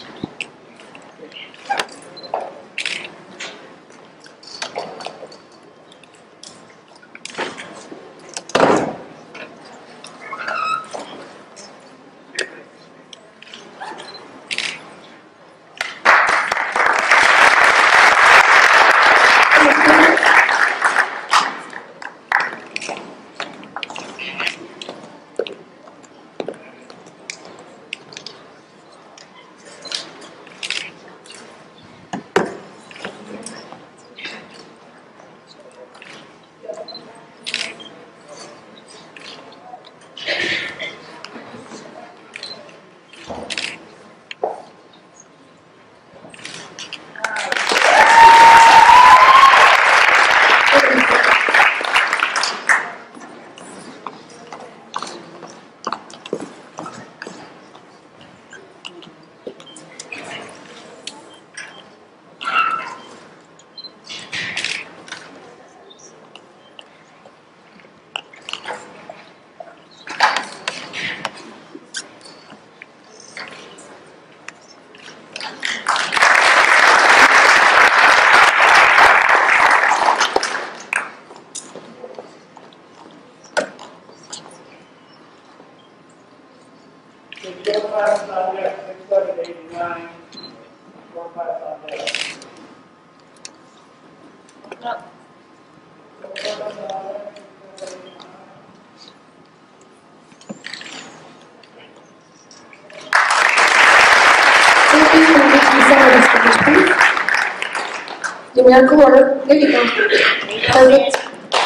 Numerical order. There you go. Perfect.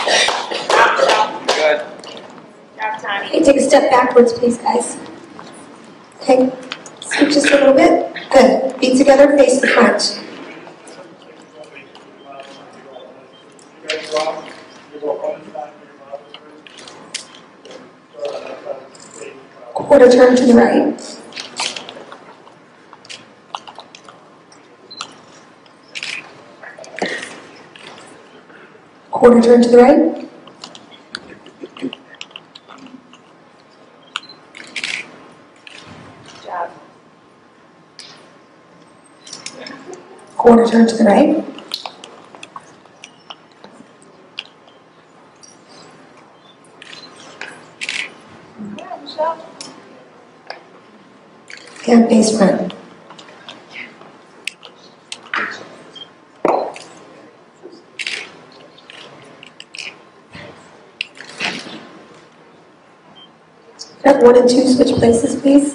Good. Okay, take a step backwards, please, guys. Okay, switch just a little bit. Good. Feet together, face the front. Quarter turn to the right. Quarter turn to the right. Job. Quarter turn to the right. And face front. Step 1 and 2, switch places, please.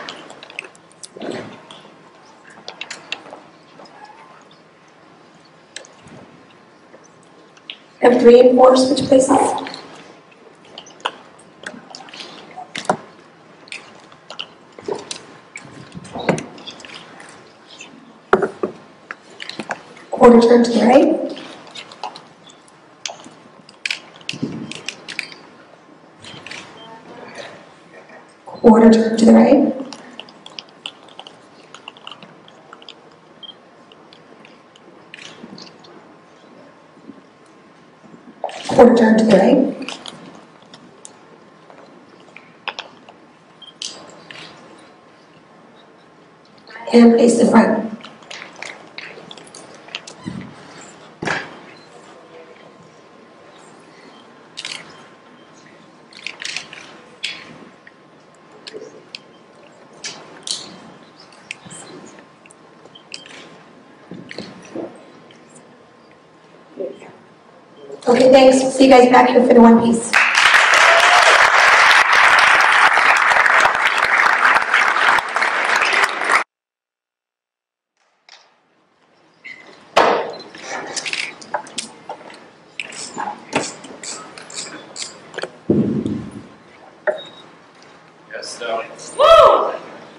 Step 3 and 4, switch places. Quarter turn to the right. Quarter turn to the right. Quarter turn to the right. And face the front. Okay, thanks. See you guys back here for the one piece. Yes, no. Woo!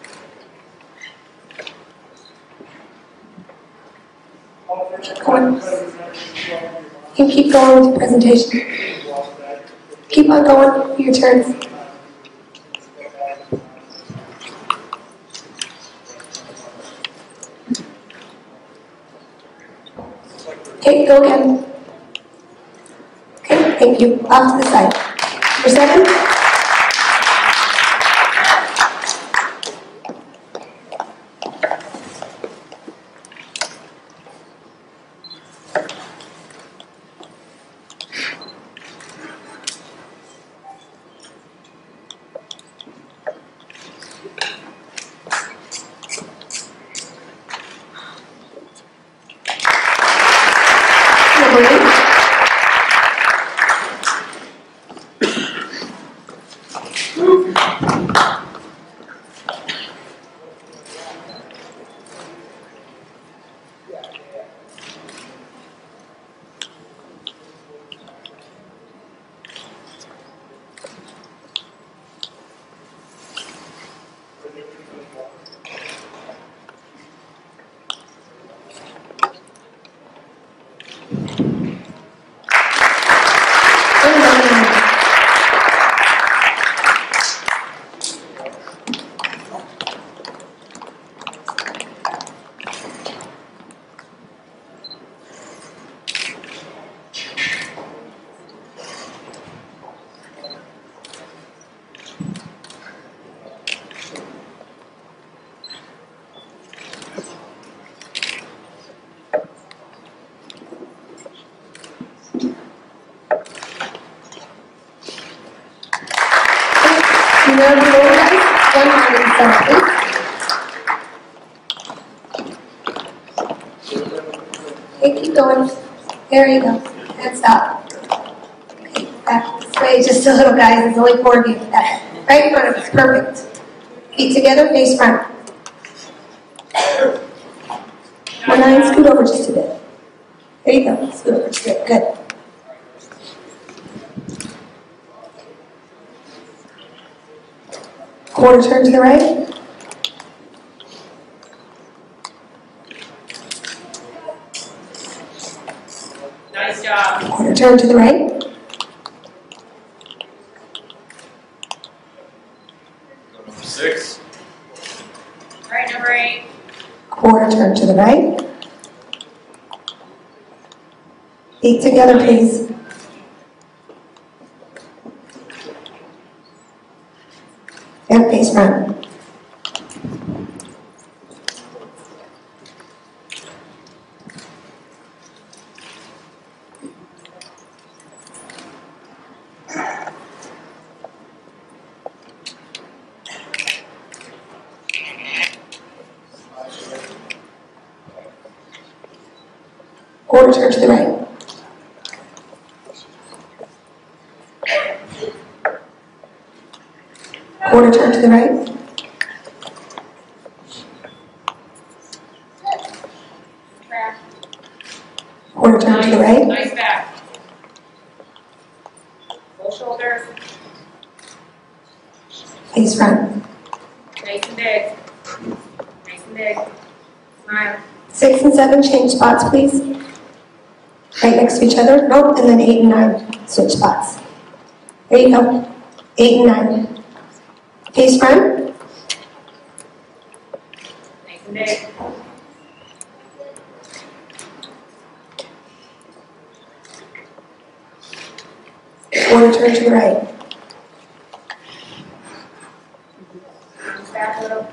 Come on. You can keep going with your presentation. Keep on going for your turn. Okay, go again. Okay, thank you. Off to the side. Number 7. there below, guys. 197, please. Okay, keep going. There you go. Hands up. Okay, back this way just a little, guys. There's only 4 of you. Right in front of us. Perfect. Feet together, face front. 1-9, scoot over just a bit. There you go. Scoot over just a bit. Good. Quarter turn to the right. Nice job. Quarter turn to the right. Number 6. All right, number 8. Quarter turn to the right. Feet together, please. And face front. Quarter turn to the right. Quarter turn to the right. Quarter turn to the right. Nice back. Full shoulders. Face front. Nice and big. Nice and big. Smile. 6 and 7, change spots, please. Right next to each other. Nope, and then 8 and 9, switch spots. There you go. 8 and 9. Face front. Nice and big. Quarter turn to the right. Just back a little.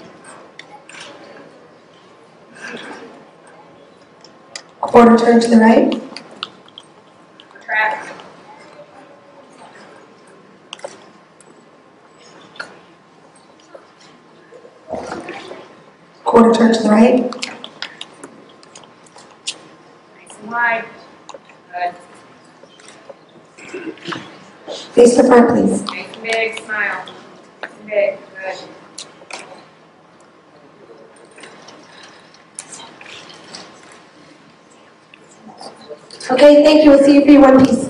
Quarter turn to the right. Track. Quarter turn to the right. Nice and wide. Good. Face the front, please. Nice and big. Smile. Nice and big. Good. Okay, thank you. We'll see you for your one piece.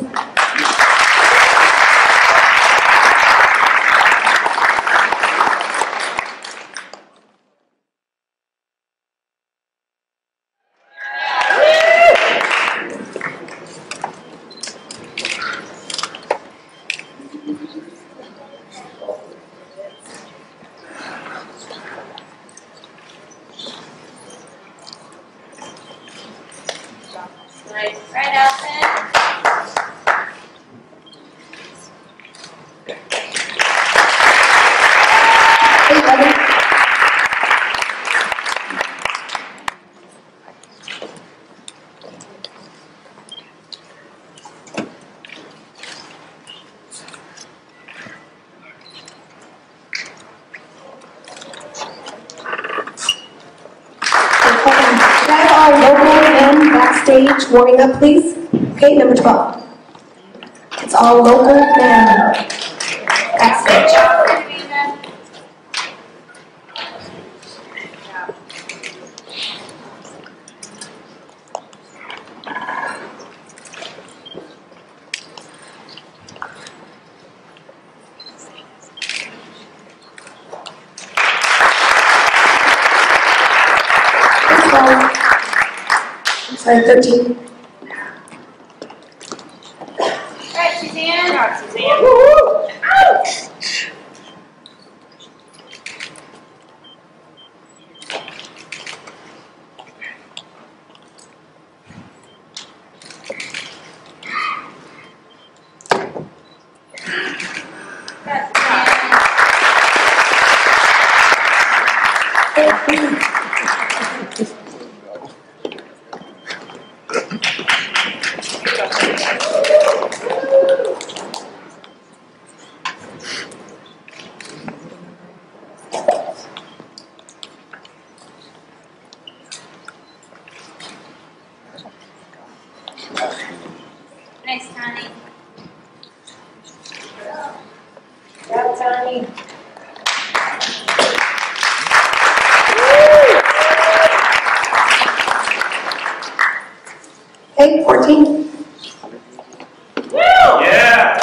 Nice. Right, Allison. Hey, brother. Guys, all local and backstage warming up, please. Okay, number 12. It's all local and backstage. I'm sorry, 13. All right, Suzanne. Good job, Suzanne. Okay, 14. Woo! Yeah.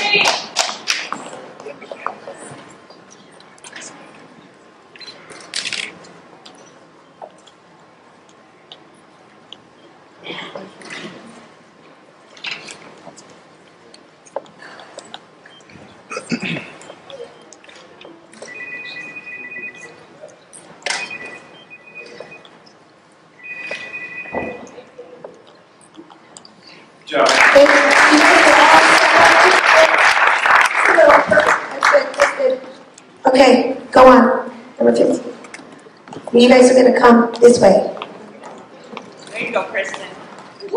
Job. Okay, go on. Number 15. You guys are going to come this way. There you go, Kristen. Woo!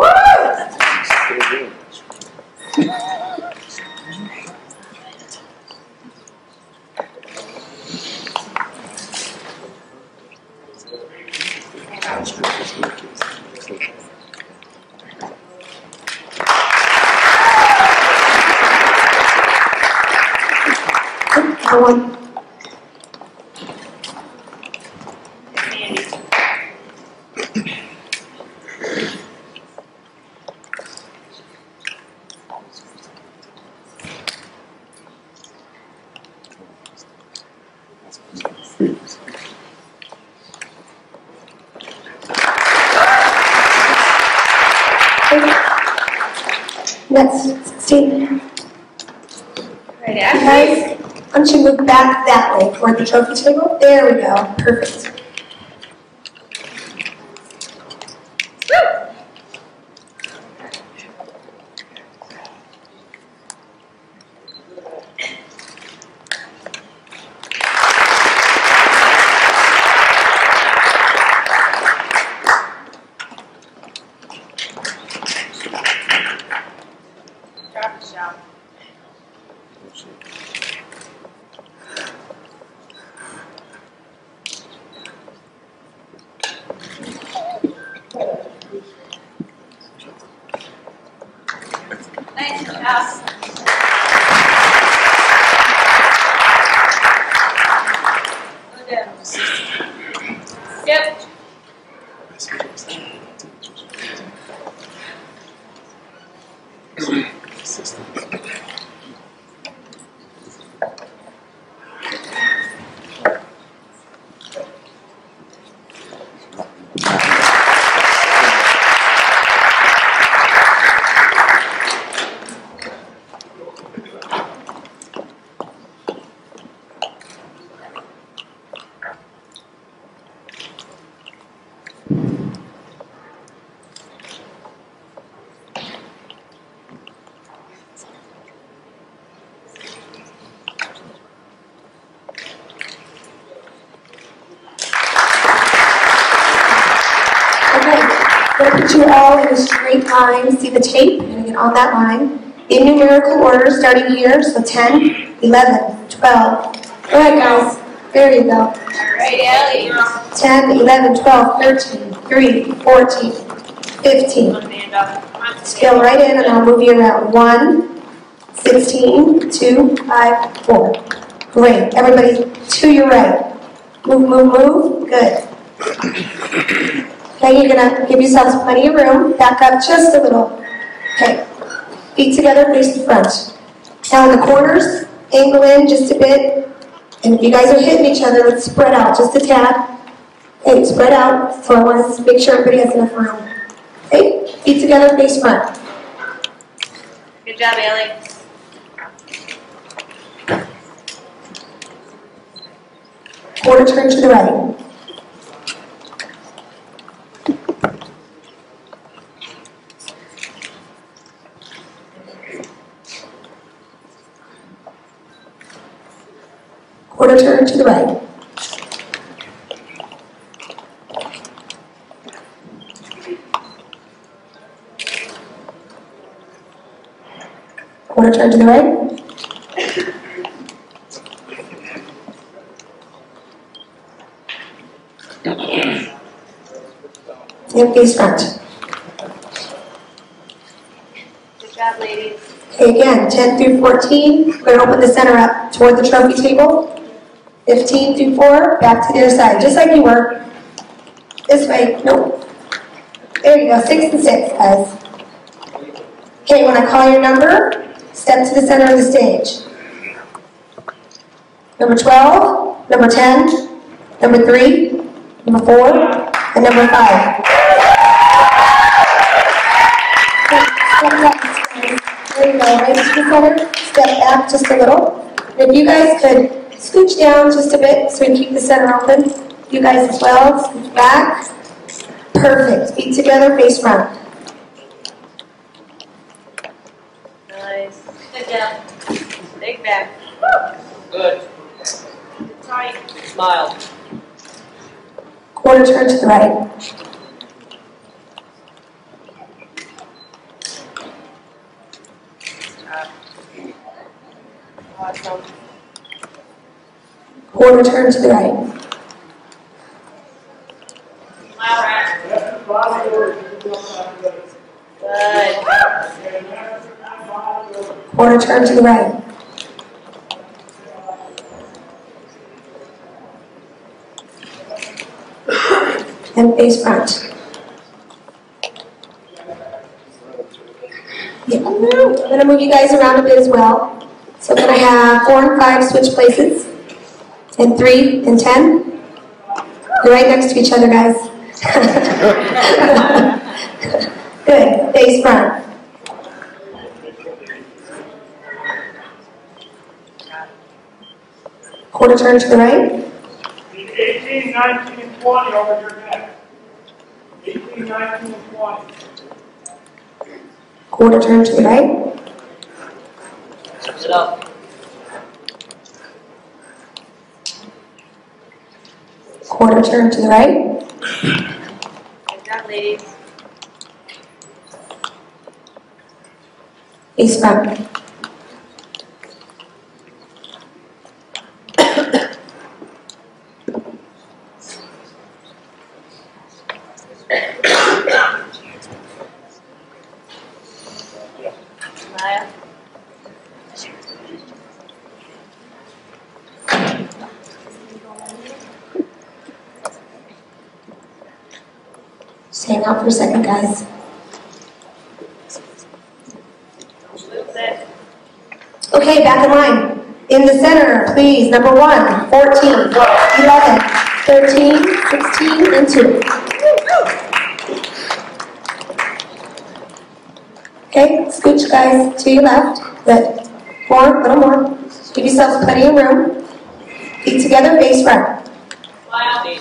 Go on. Next, 16. Right, You guys, why don't you move back that way toward the trophy table? There we go. Perfect. Drop the shot. Nice job. Yep. I'm going to put you all in a straight line. See the tape? You're going to get on that line. In numerical order, starting here. So 10, 11, 12. All right, guys. There you go. All right, Ellie. 10, 11, 12, 13, 3, 14, 15. Scale right in, and I'll move you around. 1, 16, 2, 5, 4. Great. Everybody to your right. Move, move, move. Good. Okay, you're going to give yourselves plenty of room. Back up just a little. Okay. Feet together, face the front. Now in the corners, angle in just a bit. And if you guys are hitting each other, let's spread out just a tad. Okay, spread out. So I want to make sure everybody has enough room. Okay, feet together, face front. Good job, Ellie. Quarter turn to the right. Quarter turn to the right. Quarter turn to the right. And face front. Good job, ladies. Okay, again, 10 through 14. We're going to open the center up toward the trophy table. 15 through 4, back to the other side, just like you were. This way, nope. There you go, 6 and 6, guys. Okay, when I call your number, step to the center of the stage. Number 12, number 10, number 3, number 4, and number 5. There you go, right to the center. Step back just a little. If you guys could scooch down just a bit so we can keep the center open. You guys as well, scooch back. Perfect. Feet together, face front. Nice. Sit down. Leg back. Good. Tight. Smile. Quarter turn to the right. Awesome. Quarter turn to the right. Smile, right. Good. Quarter turn to the right. And face front. Yeah. I'm going to move you guys around a bit as well. So can I have 4 and 5 switch places? And 3 and 10? You're right next to each other, guys. Good. Face front. Quarter turn to the right. 18, 19, and 20 over your neck. 18, 19, and 20. Quarter turn to the right. Sit up. Quarter turn to the right. Good job, ladies. Face front. Smile. Just hang out for a second, guys. Little bit. Okay, back in line. In the center, please. Number 1, 14, 11, 13, 16, and 2. Okay, scooch, guys, to your left. Good. More, a little more. Give yourselves plenty of room. Feet together, face front. Smile.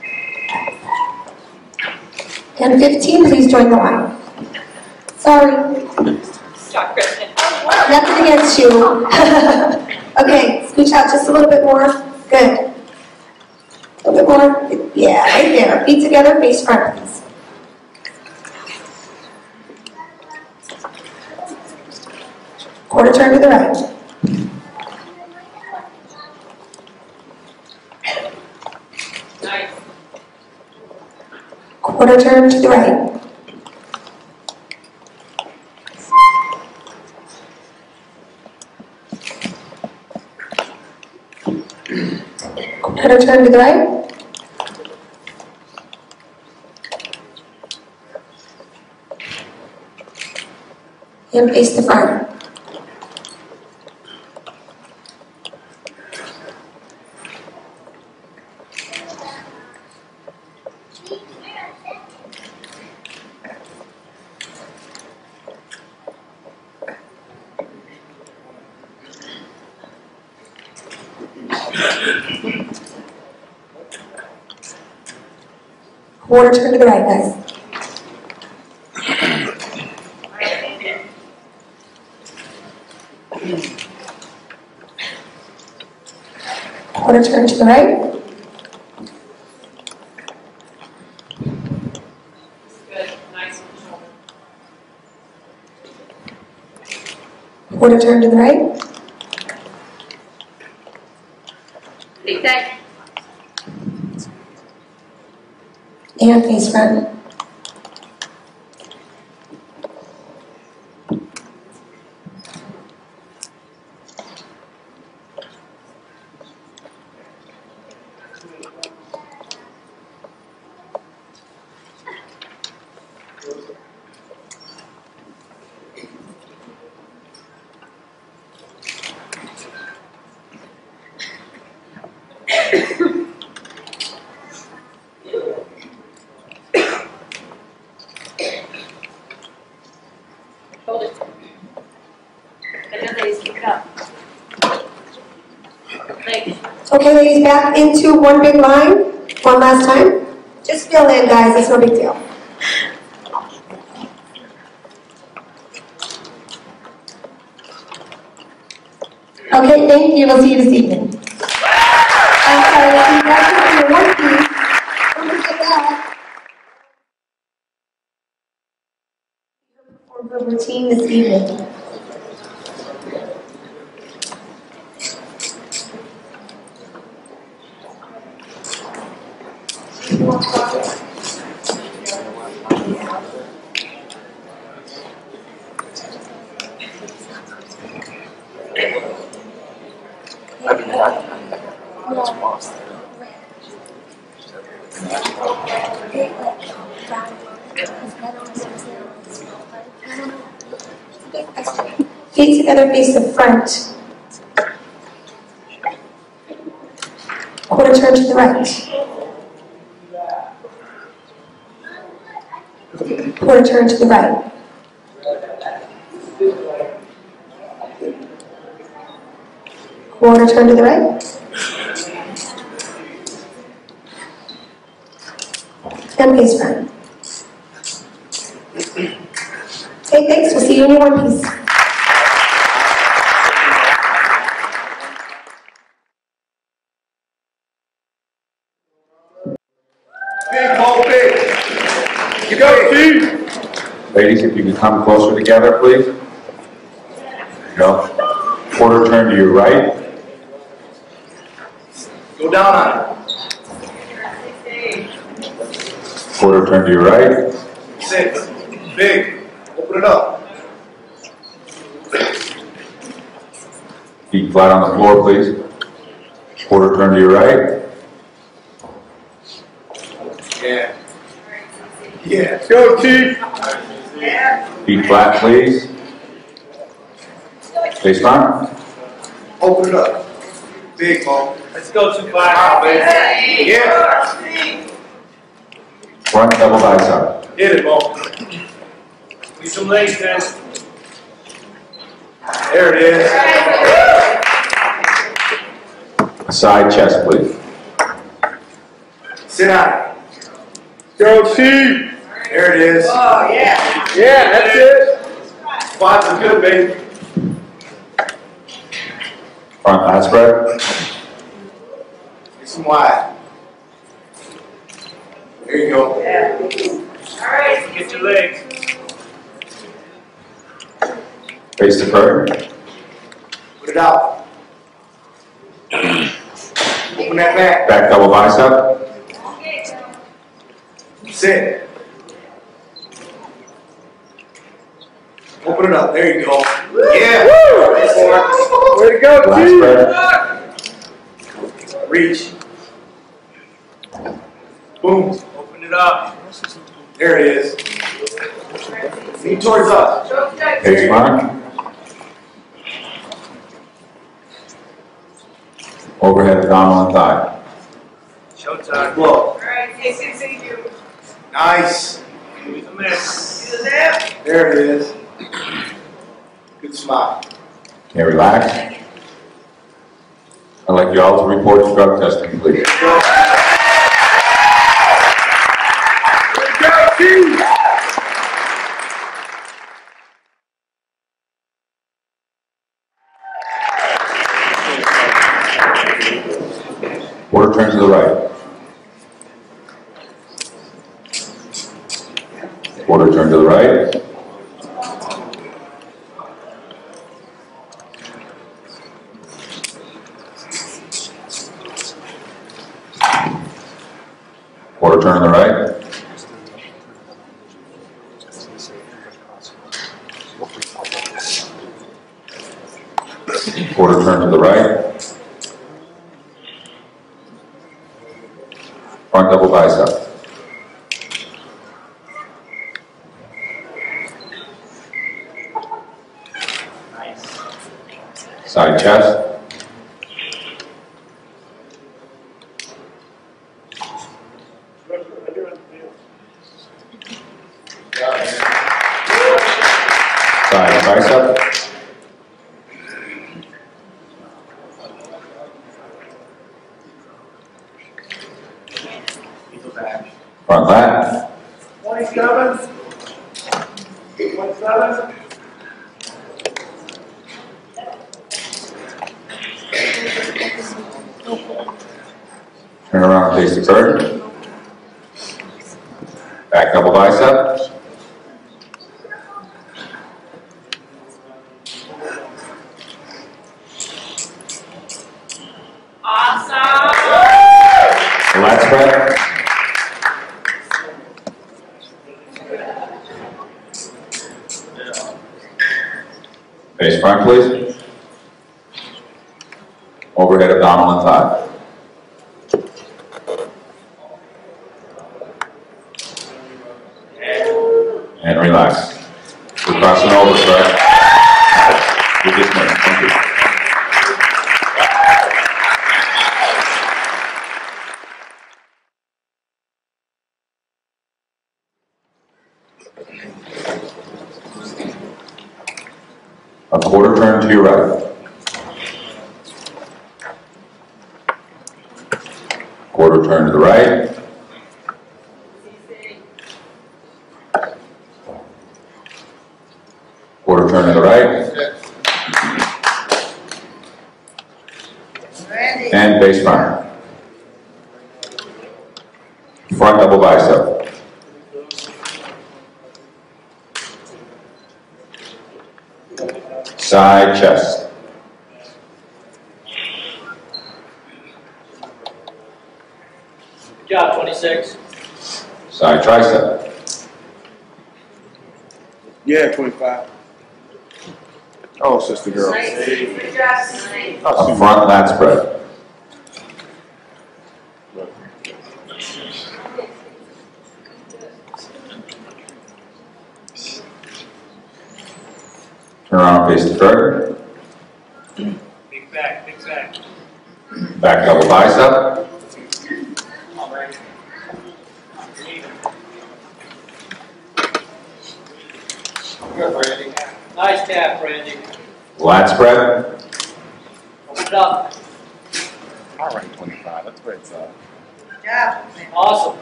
And 15, please join the line. Sorry. Stop, Kristen. Nothing against you. Okay, scooch out just a little bit more. Good. A little bit more. Yeah, right there. Feet together, face front, please. Quarter turn to the right. Nice. Quarter turn to the right. Quarter turn to the right. And face the front. Quarter turn to the right, guys. Quarter turn to the right. Good. Nice. Quarter turn to the right. Big tight. And face front. Okay, ladies, back into one big line. One last time. Just fill in, guys. It's no big deal. Okay, thank you. We'll see you this evening. I'm sorry, we'll see you guys in your one piece. Don't forget that. For the routine this evening. Feet together, face the front. Quarter turn to the right. Quarter turn to the right. Quarter turn to the right. And face front. Okay, thanks. We'll see you in your one piece. Big, Paul, big. You go, Steve. Ladies, if you can come closer together, please. There you go. Quarter turn to your right. Go down on Quarter turn to your right. it. 6. Big. Open it up. Feet flat on the floor, please. Quarter turn to your right. Yeah. Yeah. Go, Chief. Feet flat, please. Face front. Open it up. Big, Paul. Let's go, 2 5, baby. Yeah. Front double bicep. Hit it, Paul. Need some legs, man. There it is. Side chest, please. Sit down. Go, Chief. There it is. Oh, yeah. Yeah, that's it. Squats are good, baby. Front lat spread. Get some wide. There you go. All right. Get your legs. Face the curtain. Put it out. Open that back. Back double bicep. Sit. Open it up. There you go. Yeah. Way to go, Lat spread. Reach. Boom. Open it up. There it is. Feet towards us. Face front. Overhead abdominal and thigh. Showtime. Blow. Nice. There it is. Good smile. Okay, relax. I'd like you all to report to drug testing, please. Quarter turn to the right. Quarter turn to the right. Quarter turn to the right. Quarter turn to the right. Front double bicep. Side chest. Side bicep. Front lat. 27. 27. Turn around, face the curtain. Back double bicep. Awesome. Lat spread. Face front, please. Overhead abdominal and thigh. And relax. We're crossing over, sir. You're dismissed. Thank you. A quarter turn to your right. Quarter turn to the right. Quarter turn to the right. And face front. Front double bicep. Side chest. Good job, 26. Side tricep. Yeah, 25. Oh, sister girl. A front lat spread. Turn around, face the curtain. Big back, big back. Back double bicep. Nice tap, Randy. Lat spread. Open it up. All right, 25. That's great, sir. Yeah. Awesome.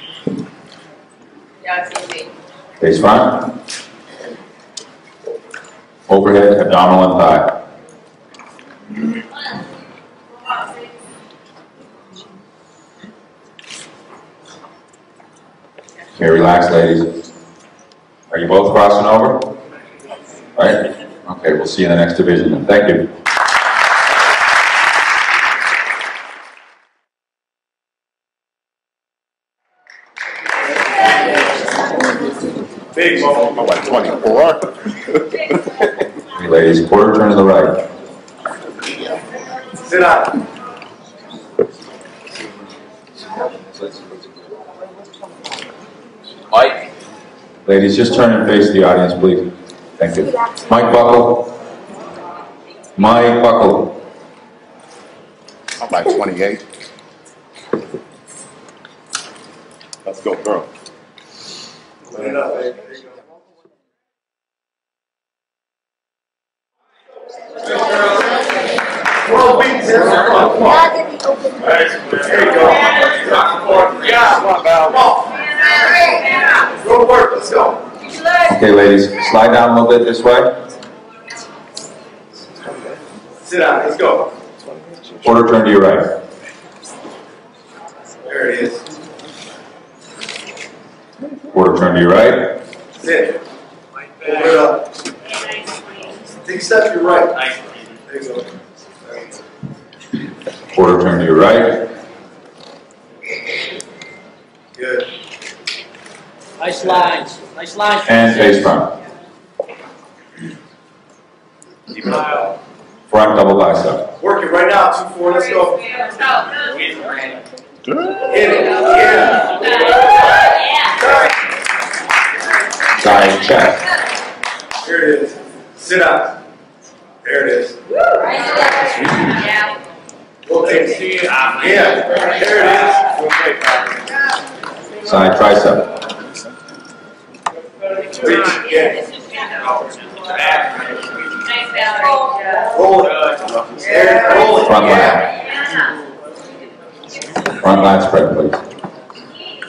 Yeah, it's easy. Face front. Overhead abdominal and thigh. Okay, relax, ladies. Are you both crossing over? Right? Okay, we'll see you in the next division then. Thank you. Big moment. I'm like 24. Okay, ladies, quarter turn to the right. Sit down. Mike. Ladies, just turn and face the audience, please. Thank you. Mike Buckle. Mike Buckle. I'm like 28. Let's go, girl. Lay it up, baby. There you go. Yeah, come on, Val. Come on. Go to work. Let's go. Okay, ladies, slide down a little bit this way. Sit down. Let's go. Quarter turn to your right. There it is. Quarter turn to your right. Sit. Open it up. Take a step to your right. There you go. Quarter turn to your right. Good. Nice lines. Nice lines. And face front. Keep it up. Front double bicep. Work it right now. 2-4. Let's go. Hit it. Yeah. Side chest. Here it is. Sit down. There it is. Yeah. Rotate. Yeah. There it is. Side tricep. Reach. Yeah. Nice balance. Roll it. Yeah. Roll it. Front Yeah. lat. Front lat spread, please.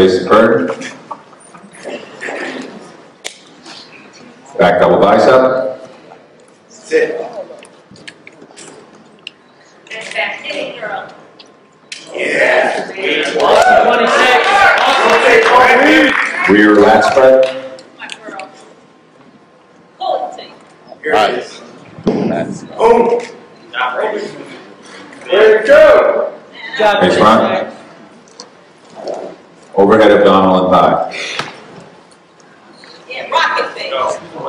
face the curtain. Back double bicep. Sit. Back, hit it, girl. Yeah. Awesome, 26. Awesome. Rear lat spread. My girl. Pull it to you. Here it is. Boom. Ready to go. Good job, Face front. Overhead abdominal and thigh. Yeah, rocket face. Good.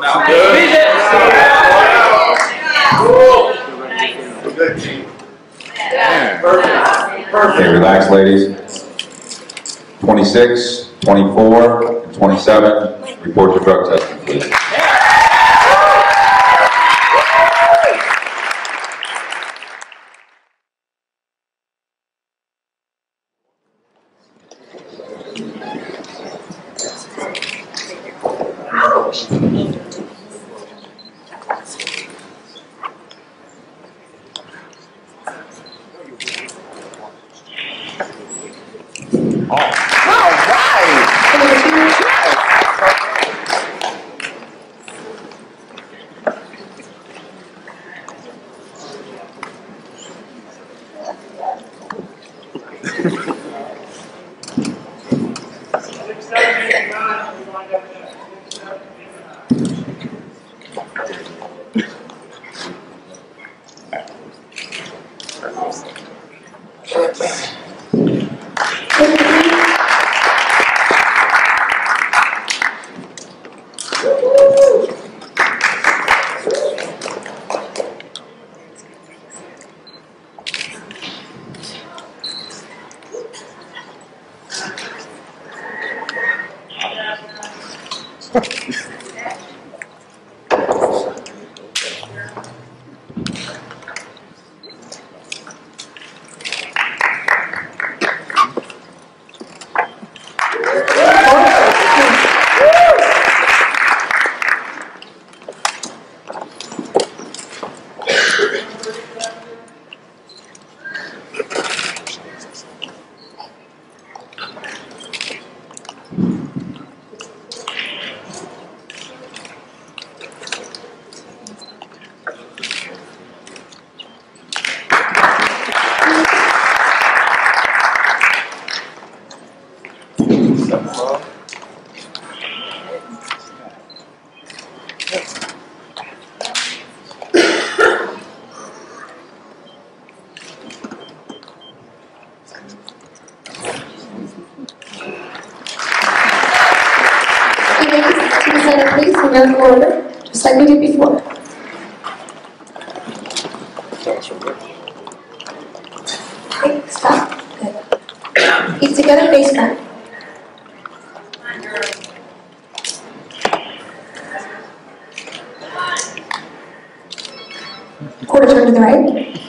Nice. Good team. Yeah. Perfect. Okay, Perfect. relax, ladies. 26, 24, and 27. Report your drug testing, please. Please, in your order, just like we did before. Okay, stop. Good. Feet together, face front. Quarter turn to the right.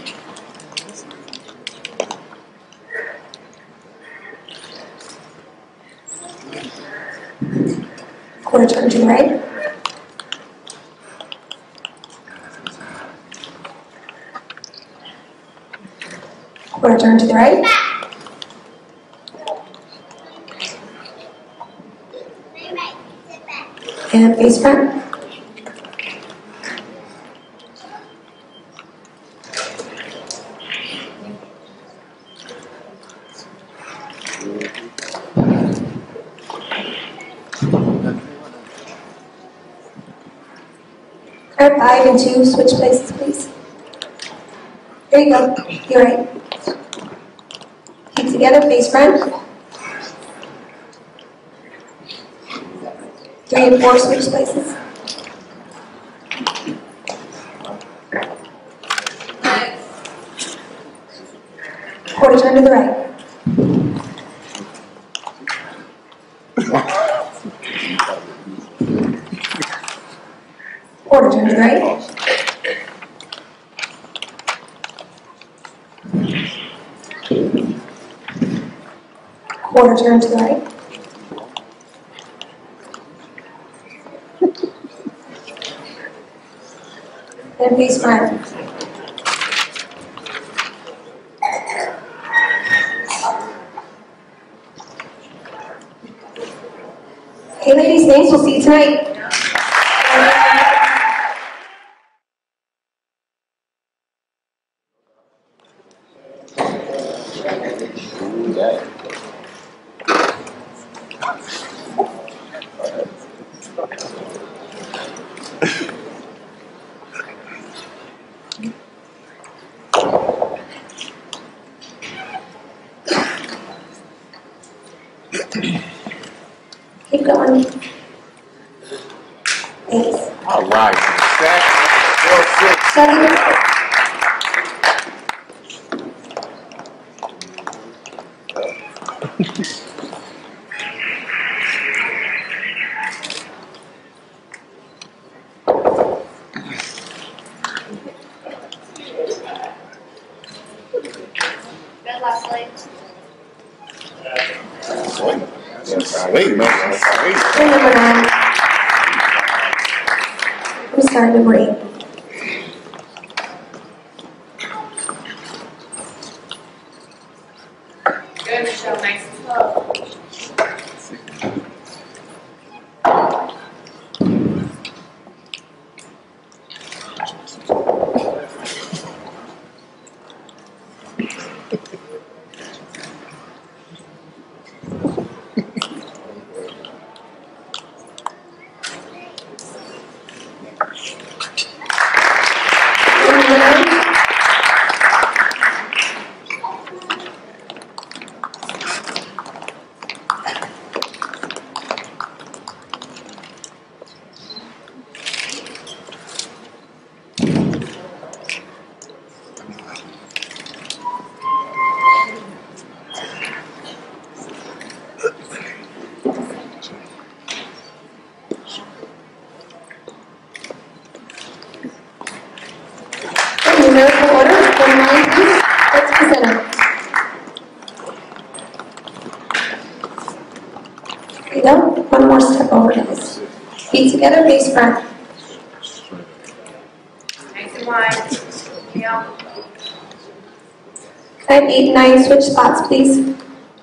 Quarter turn to the right. Quarter turn to the right. And face front. Grab 5 and 2, switch places, please. There you go. You're right. Feet together, face front. 3 and 4, switch places. Quarter turn to the right. Quarter turn to the right. Quarter turn to the right. And face front. ladies. Thanks. We'll see you tonight. Keep going. Thanks. All right. Second. Wait, man. Good, number 9. I'm sorry, number 8. Good, Michelle. Nice and slow. Numerical order, number 9, please. Let's present it. There you go. One more step over, guys. Feet together, face front. Nice and wide. Yeah. Can I have 8 and 9 switch spots, please?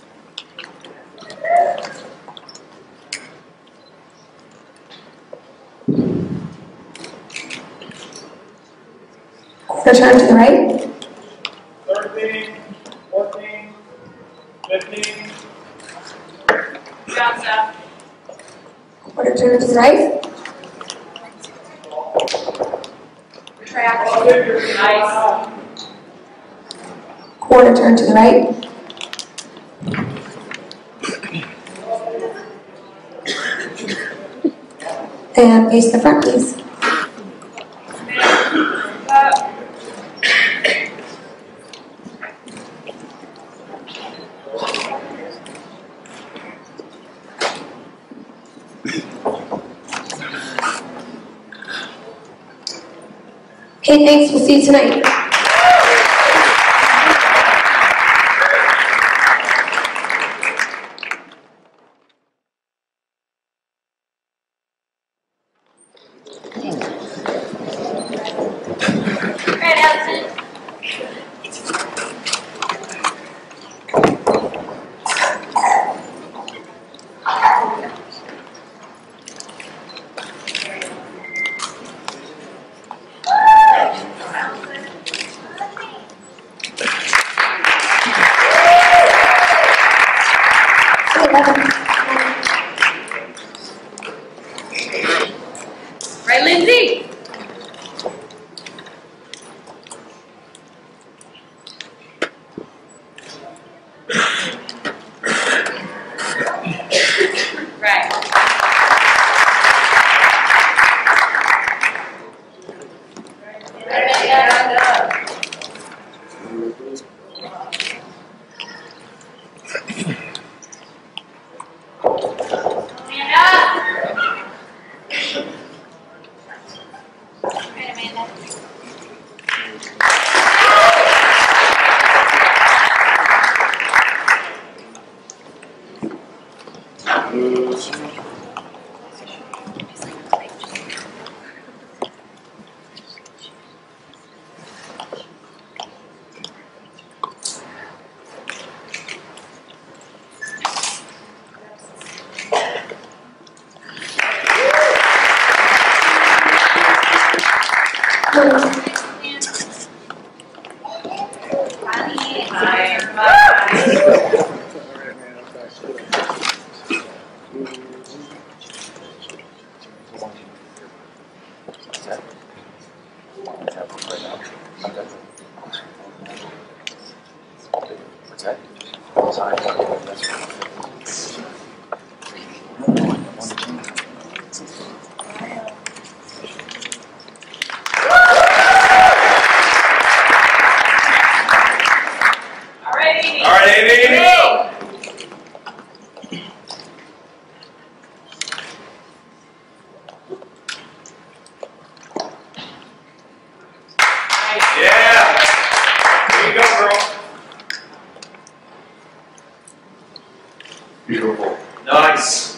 Return to the right. 13, 14, 15. Job, Seth. Quarter turn to the right. Retract. Nice. Quarter turn to the right. And face the front, please. Okay, thanks. We'll see you tonight. Right, Allison. Right, Lindsay? Right. Stand up. Stand up. Right, Amanda. Beautiful. Nice.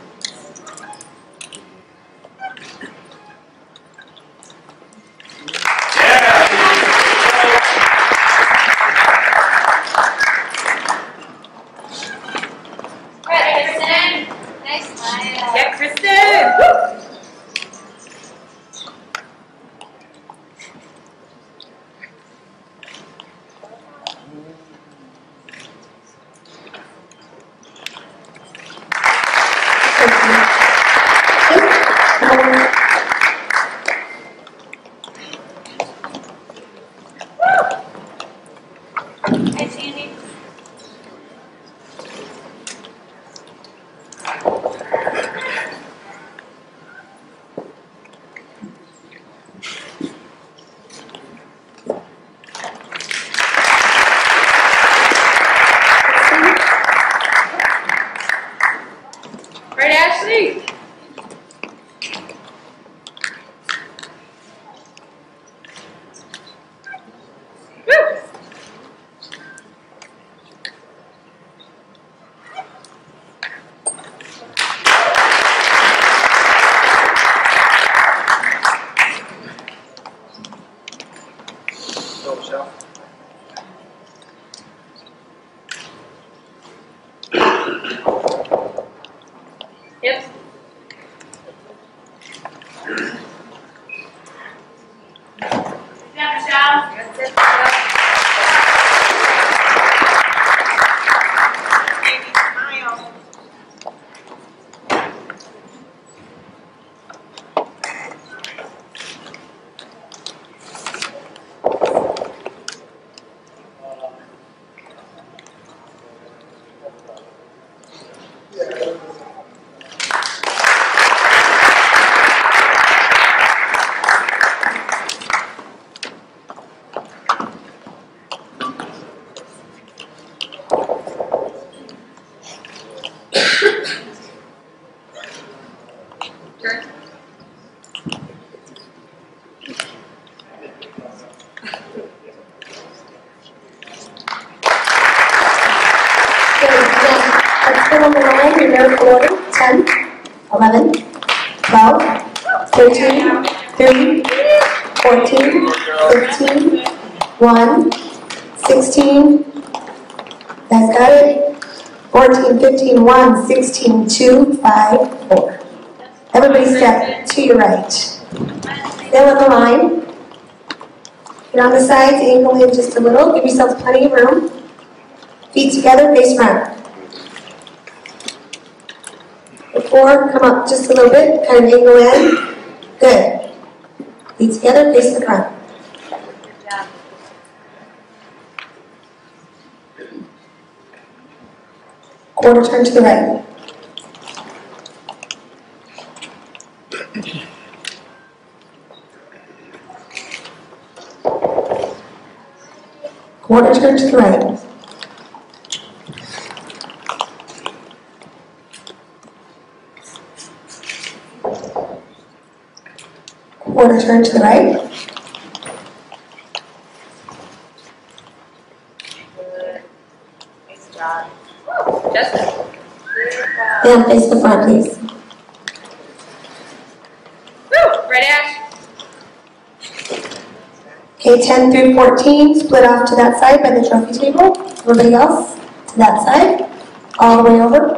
Yeah, Kristen. Hi, Sandy. Right, Ashley? Woo! Yep. Yeah, Michelle. That's it. Baby, smile. Turn. Let's go on the line. You're there for order. 10, 11, 12, 13, 13, 14, 15, 1, 16. Guys got it? 14, 15, 1, 16, 2, 5, 4. Everybody step to your right. Stay on the line. Get on the sides, angle in just a little. Give yourselves plenty of room. Feet together, face front. Before, come up just a little bit, kind of angle in. Good. Feet together, face the front. Good job. Quarter turn to the right. Quarter turn to the right. Quarter turn to the right. Good. Nice job. Justin. And face the front, please. Woo! Right, Ash? Okay, 10 through 14, split off to that side by the trophy table. Everybody else to that side, all the way over.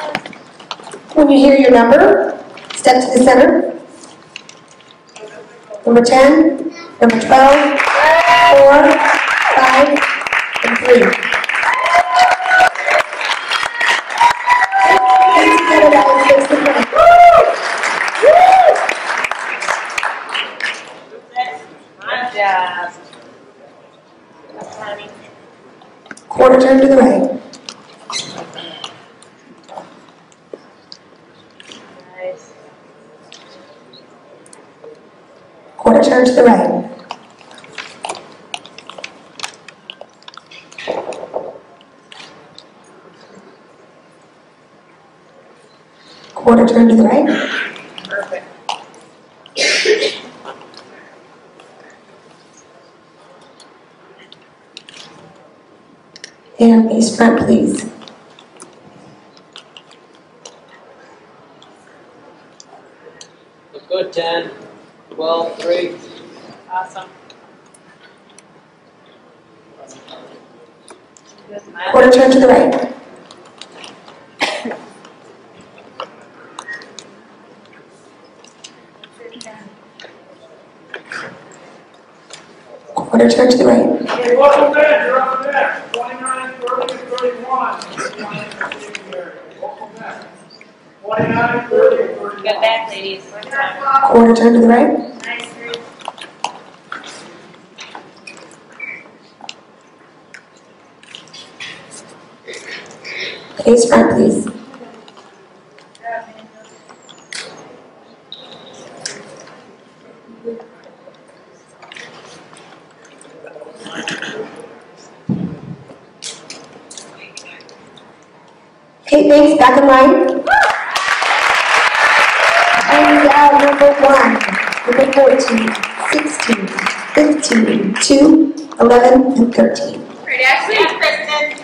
When you hear your number, step to the center. Number 10, number 12, 4, 5, and 3. Feet together, guys, face the front. Good job. Quarter turn to the right. Nice. Quarter turn to the right. Quarter turn to the right. Perfect. And face front, please. Look good, 10, 12, 3. Awesome. Good, man. Quarter turn to the right. Quarter turn to the right. Okay, welcome back. You're up next. 29, 30, and 31. Welcome back. 29, 30, and 31. Good back, ladies. Quarter turn to the right. Nice. Face front, please. Okay, thanks. Back in line. And number 1, number 14, 16, 15, 2, 11, and 13. Great, Ashley. Kristen.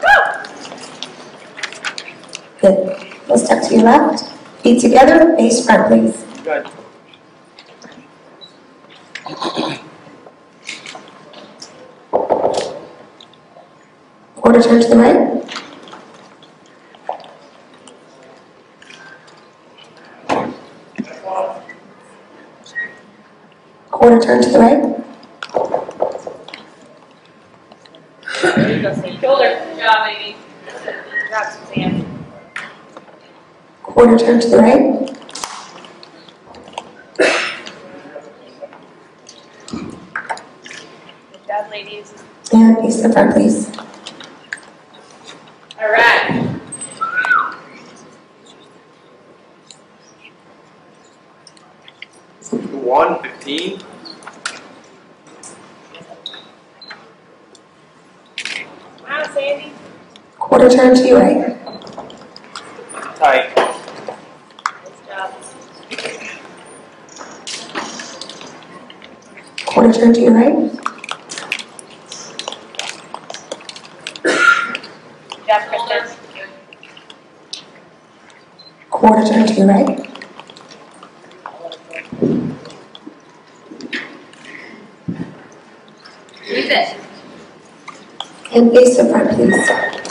Good. We'll step to your left. Feet together. Face front, please. Good. Quarter turn to the right. Quarter turn to the right. There you go, Sam. Shoulder. Good job, baby. Good job, Suzanne. Quarter turn to the right. Good job, ladies. And face the front, please. All right. One, 15. Come on, Sandy. Quarter turn to your right. Tight. Nice job. Quarter turn to your right. Good job, Kristen. Quarter turn to your right. Use it. And face the front, please.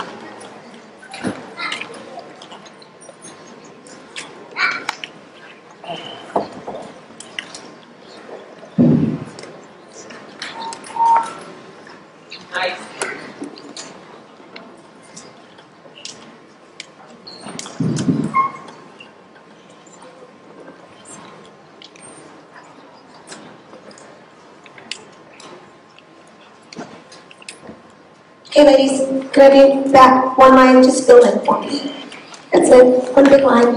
Nice. Okay, ladies, can I be back one line? Just fill in for me. That's it. One big line.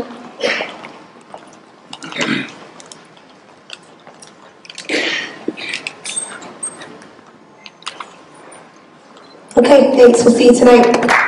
Okay, thanks. We'll see you tonight.